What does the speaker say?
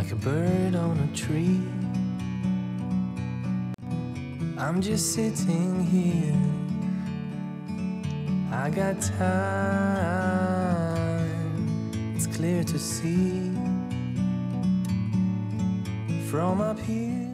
like a bird on a tree. I'm just sitting here, I got time, it's clear to see from up here.